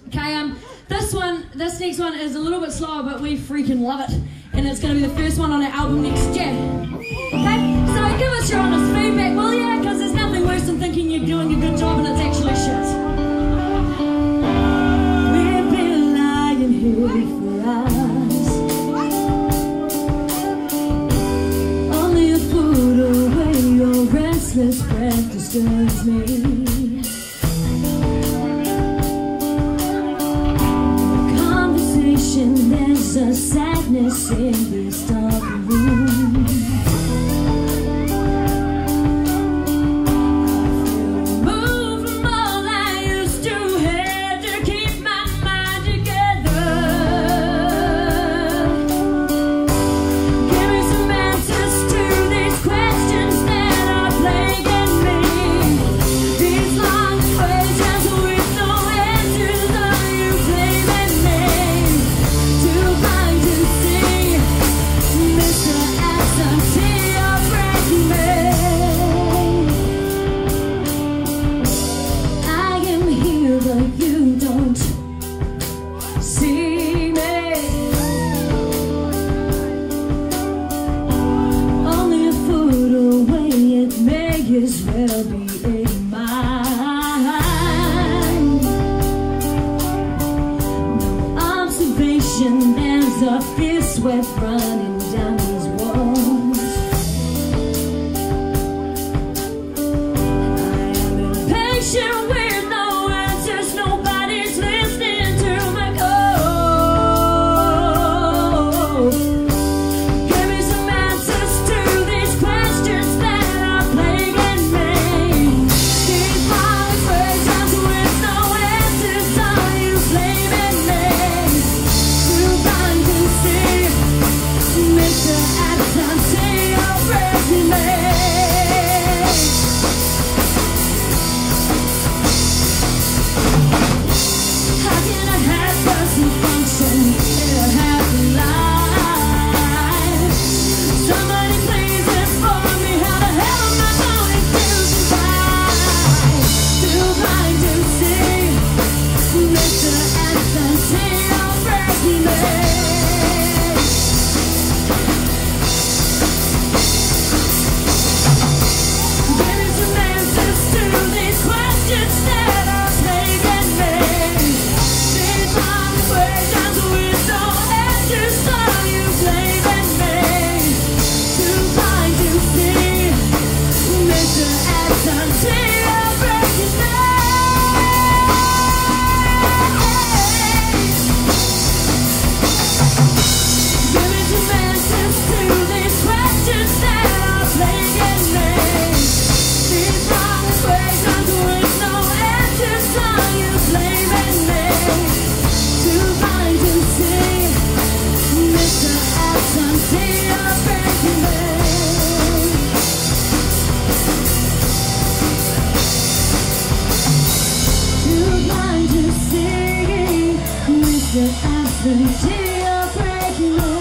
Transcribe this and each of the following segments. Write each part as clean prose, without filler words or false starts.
Okay, this next one is a little bit slower, but we freaking love it. And it's going to be the first one on our album next year. Okay, so give us your honest feedback, will ya? Because there's nothing worse than thinking you're doing a good job and it's actually shit. We've been lying here for hours, only a foot away. Your restless breath disturbs me. There's a sadness in this dark room. I feel removed from all I used to have to keep my mind together. Give me some answers to these questions that are plaguing me. These long equations with no answers, are you blaming me? Trying to see Mr. Absentee, you're breaking me. I am here but you don't see me. Only a foot away, it may as well be in mine. No observation, there's a fierce sweat running down these walls. I am impatient with no answers, nobody's listening to my call. Give me some answers to these questions that are plaguing me. These long equations with no answers, are you blaming me? Trying to see Mr. Absentee, you're breaking me. How can I have person function in a happy life? Somebody please inform me, how the hell am I going to survive? Too blind to see Mr. Absentee, you're breaking me. Give me some answers to these questions that are plaguing me. These long equations with no answers, are you blaming me? Too blind to see Mr. Absentee, you're breaking me. Give me some answers to these questions that are plaguing me. These long equations with no answers, are you blaming me? Too blind to see Mr. Absentee, you're breaking me. Too blind to see Mr. Absentee, you're breaking me.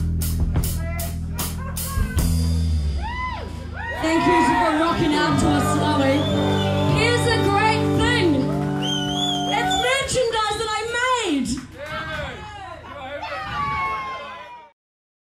Thank you for rocking out to us.